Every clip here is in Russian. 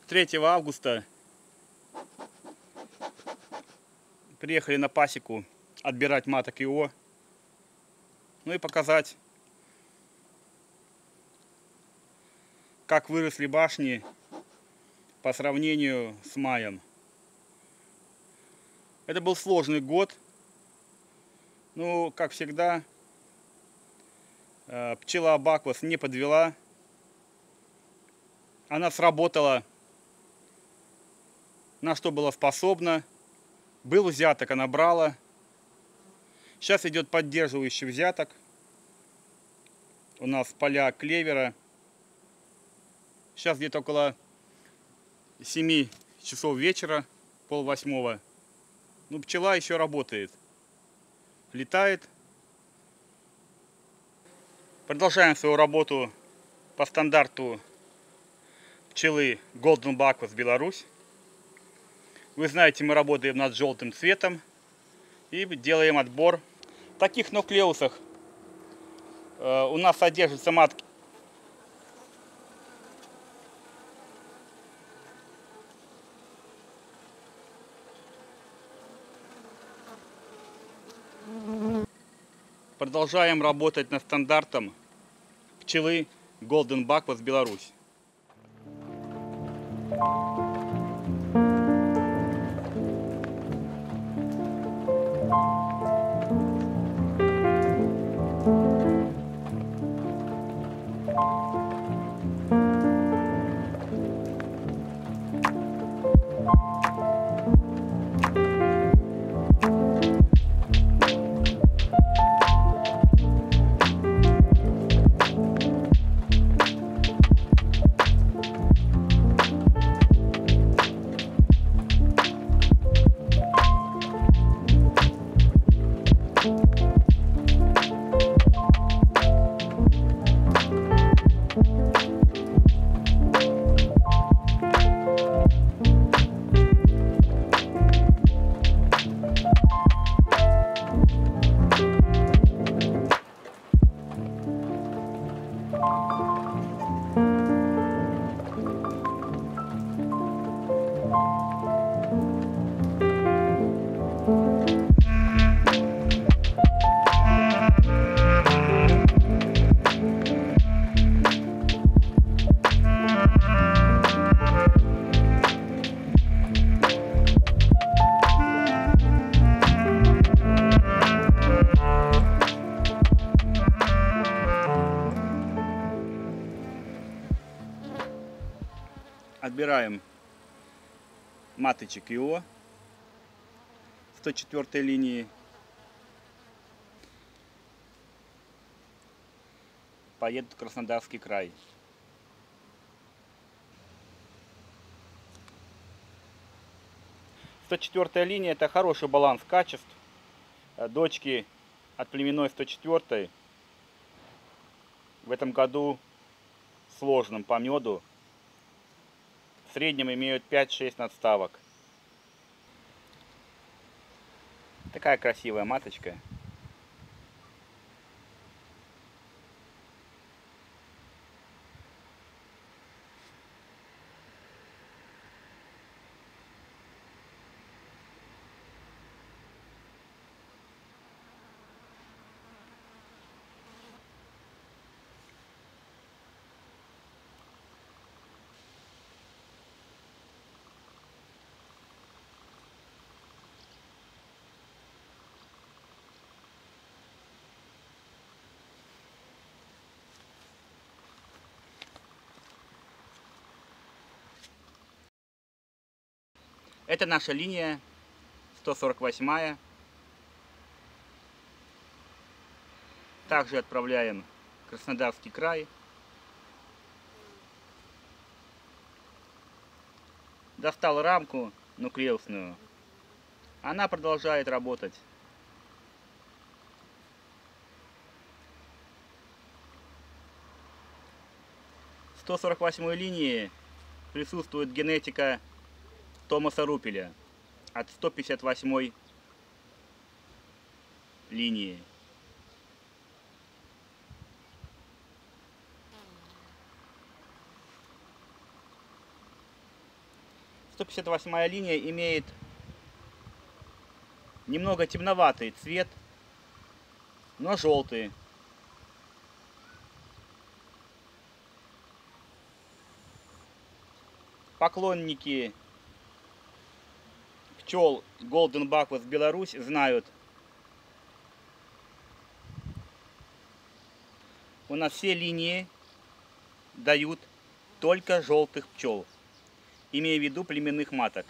3 августа приехали на пасеку отбирать маток ИО. Ну и показать, как выросли башни по сравнению с маем. Это был сложный год. Ну, как всегда, пчела Абаквас не подвела. Она сработала, на что была способна. Был взяток, она брала. Сейчас идет поддерживающий взяток. У нас поля клевера. Сейчас где-то около 7 часов вечера, 7:30. Ну, пчела еще работает. Летает. Продолжаем свою работу по стандарту пчелы Golden Bakwas Беларусь. Вы знаете, мы работаем над желтым цветом и делаем отбор. В таких нуклеусах у нас содержатся матки. Продолжаем работать над стандартом пчелы Golden Bakwas Беларусь. Отбираем маточек ИО 104 линии. Поедут в Краснодарский край. – 104 линия — это хороший баланс качеств. Дочки от племенной 104 в этом году сложным по меду. В среднем имеют 5-6 надставок. Такая красивая маточка. Это наша линия 148. Также отправляем в Краснодарский край. Достал рамку нуклеусную. Она продолжает работать. В 148 линии присутствует генетика Томаса Рупеля от 158 линии. 158-я линия имеет немного темноватый цвет, но желтый. Поклонники пчел Golden Bacchus Беларусь знают, у нас все линии дают только желтых пчел, имея в виду племенных маток.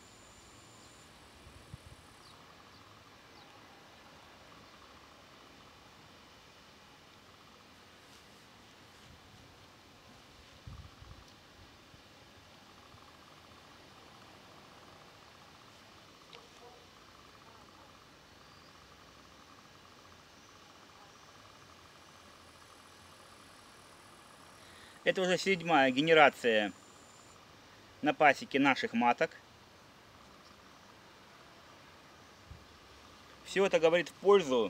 Это уже 7-я генерация на пасеке наших маток. Все это говорит в пользу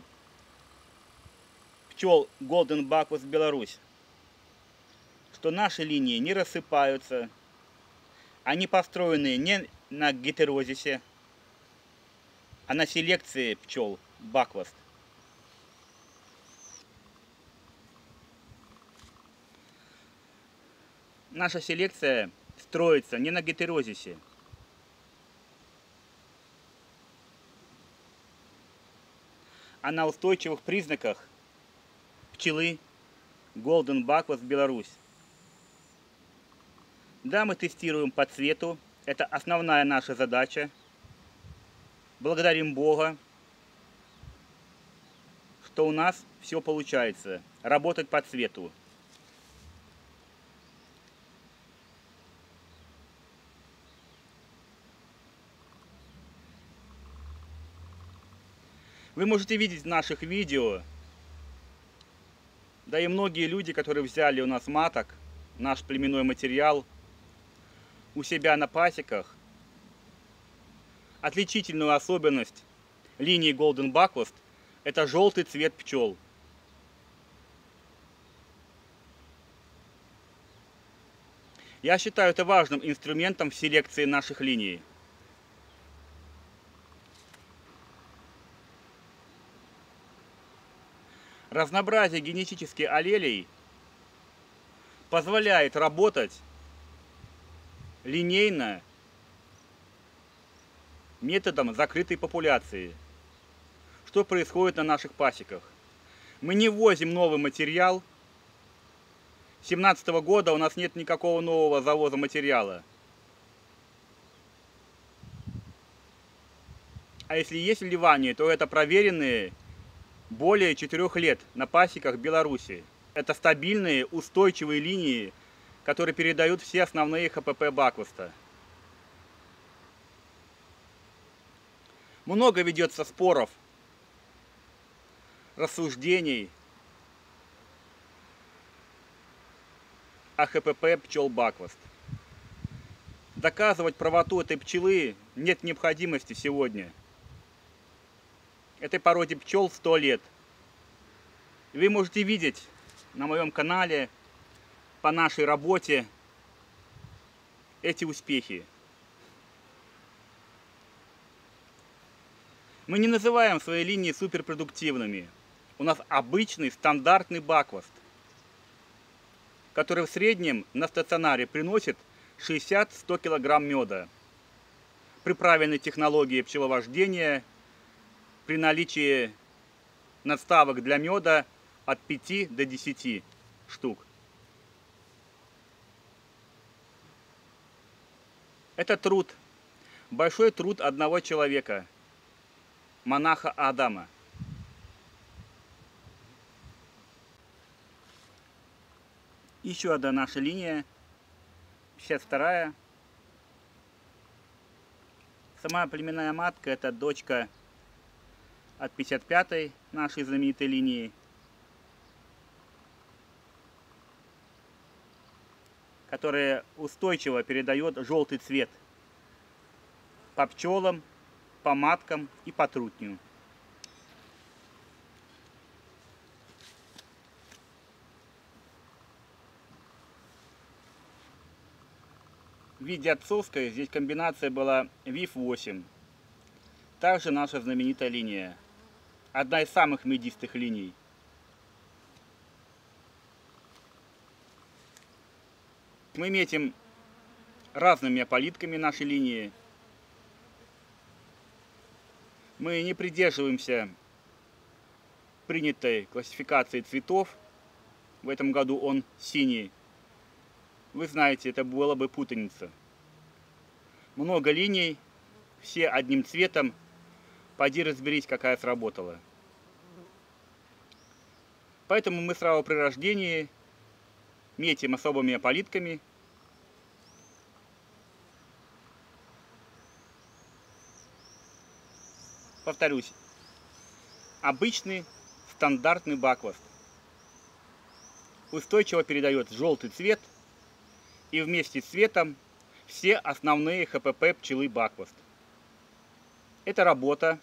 пчел Golden Bacchus Беларусь, что наши линии не рассыпаются, они построены не на гетерозисе, а на селекции пчел Bacchus. Наша селекция строится не на гетерозисе, а на устойчивых признаках пчелы Golden Bacchus Беларусь. Да, мы тестируем по цвету, это основная наша задача. Благодарим Бога, что у нас все получается, работать по цвету. Вы можете видеть в наших видео, да и многие люди, которые взяли у нас маток, наш племенной материал, у себя на пасеках, отличительную особенность линии Golden Bacchus – это желтый цвет пчел. Я считаю это важным инструментом в селекции наших линий. Разнообразие генетических аллелей позволяет работать линейно методом закрытой популяции. Что происходит на наших пасеках? Мы не ввозим новый материал. С 2017 года у нас нет никакого нового завоза материала. А если есть вливание, то это проверенные более 4 лет на пасеках Беларуси. Это стабильные, устойчивые линии, которые передают все основные ХПП Баквуста. Много ведется споров, рассуждений о ХПП пчел Баквуст. Доказывать правоту этой пчелы нет необходимости сегодня. Этой породе пчел 100 лет. Вы можете видеть на моем канале по нашей работе эти успехи. Мы не называем свои линии суперпродуктивными. У нас обычный стандартный баквуст, который в среднем на стационаре приносит 60-100 кг меда. При правильной технологии пчеловождения, при наличии надставок для меда от 5 до 10 штук. Это труд, большой труд одного человека, монаха Адама. Еще одна наша линия, 52-я. Сама племенная матка — это дочка от 55-й нашей знаменитой линии, которая устойчиво передает желтый цвет по пчелам, по маткам и по трутню. в виде отцовской здесь комбинация была ВИФ-8. Также наша знаменитая линия. Одна из самых медистых линий. Мы метим разными опалитками нашей линии. Мы не придерживаемся принятой классификации цветов. В этом году он синий. Вы знаете, это была бы путаница. Много линий, все одним цветом. Пойди разберись, какая сработала. Поэтому мы сразу при рождении метим особыми опалитками. Повторюсь, обычный стандартный бакваст устойчиво передает желтый цвет и вместе с цветом все основные ХПП пчелы бакваст. Это работа,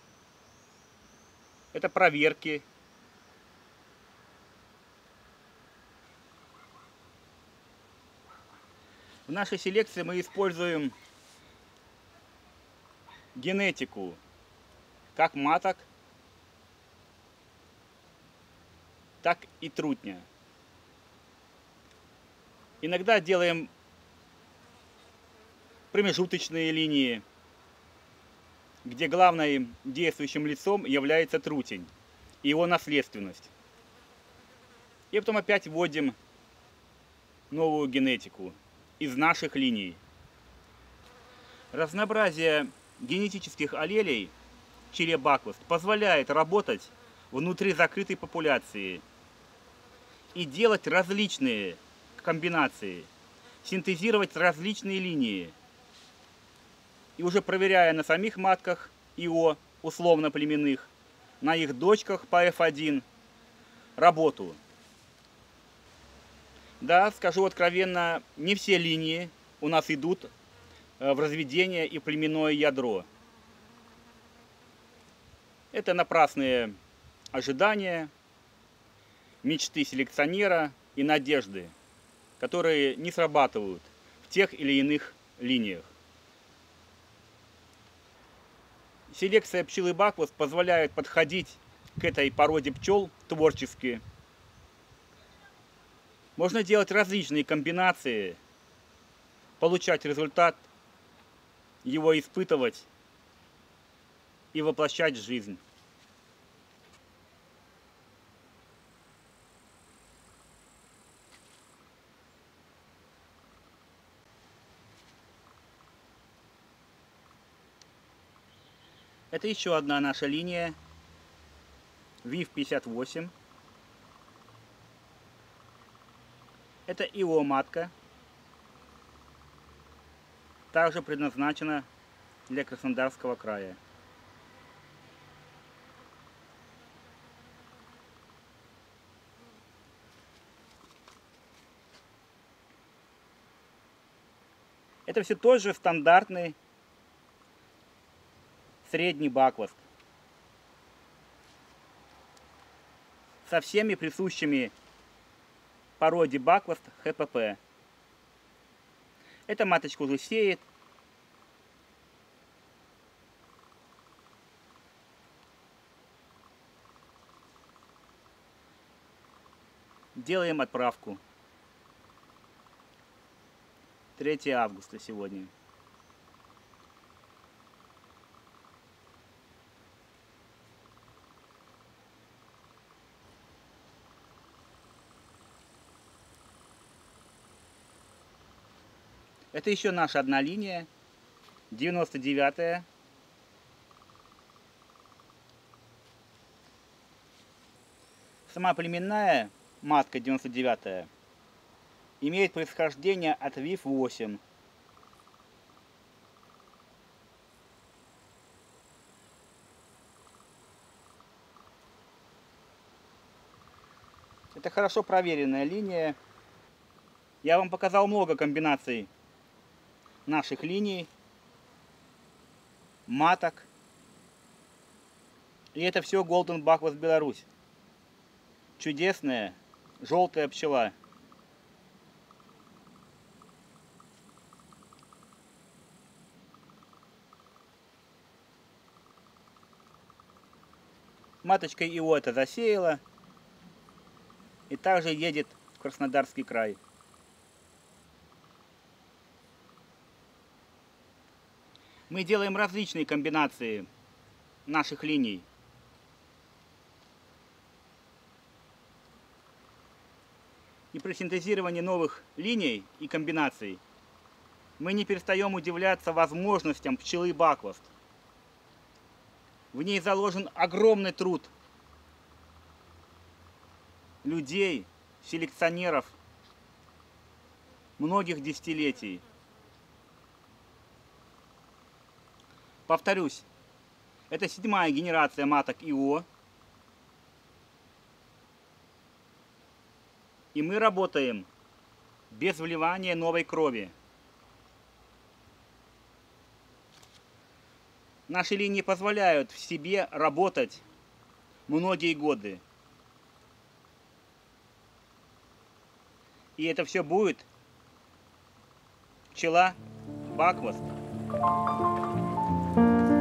это проверки. В нашей селекции мы используем генетику как маток, так и трутня. Иногда делаем промежуточные линии, где главным действующим лицом является трутень и его наследственность. И потом опять вводим новую генетику из наших линий. Разнообразие генетических аллелей в пчеле бакваст позволяет работать внутри закрытой популяции и делать различные комбинации, синтезировать различные линии. И уже проверяя на самих матках ИО условно племенных, на их дочках по F1 работу. Да, скажу откровенно, не все линии у нас идут в разведение и племенное ядро. Это напрасные ожидания, мечты селекционера и надежды, которые не срабатывают в тех или иных линиях. Селекция пчелы бакваст позволяет подходить к этой породе пчел творчески. Можно делать различные комбинации, получать результат, его испытывать и воплощать в жизнь. Это еще одна наша линия ВИФ-58. Это ИО матка. Также предназначена для Краснодарского края. Это все тот же стандартный средний бакваст со всеми присущими породе бакваст ХПП. Эта маточка уже сеет. Делаем отправку. 3 августа сегодня. Это еще наша одна линия, 99-я. Сама племенная матка 99-я имеет происхождение от ВИФ-8. Это хорошо проверенная линия. Я вам показал много комбинаций наших линий, маток. И это все Golden Backwast Беларусь. Чудесная желтая пчела. Маточка ИО это засеяла и также едет в Краснодарский край. Мы делаем различные комбинации наших линий. И при синтезировании новых линий и комбинаций мы не перестаем удивляться возможностям пчелы Баквост. В ней заложен огромный труд людей, селекционеров многих десятилетий. Повторюсь, это 7-я генерация маток ИО. И мы работаем без вливания новой крови. Наши линии позволяют в себе работать многие годы. И это все будет пчела Баквост.